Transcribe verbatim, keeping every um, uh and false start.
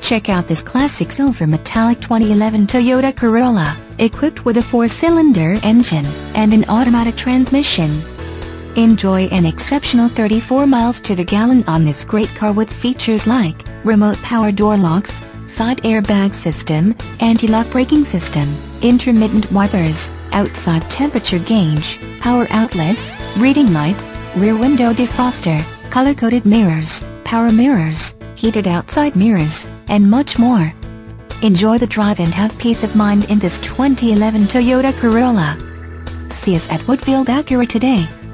Check out this classic silver metallic twenty eleven Toyota Corolla, equipped with a four-cylinder engine and an automatic transmission. Enjoy an exceptional thirty-four miles to the gallon on this great car with features like remote power door locks, side airbag system, anti-lock braking system, intermittent wipers, outside temperature gauge, power outlets, reading lights, rear window defroster, color-coded mirrors, power mirrors, heated outside mirrors, and much more. Enjoy the drive and have peace of mind in this twenty eleven Toyota Corolla. See us at Woodfield Acura today.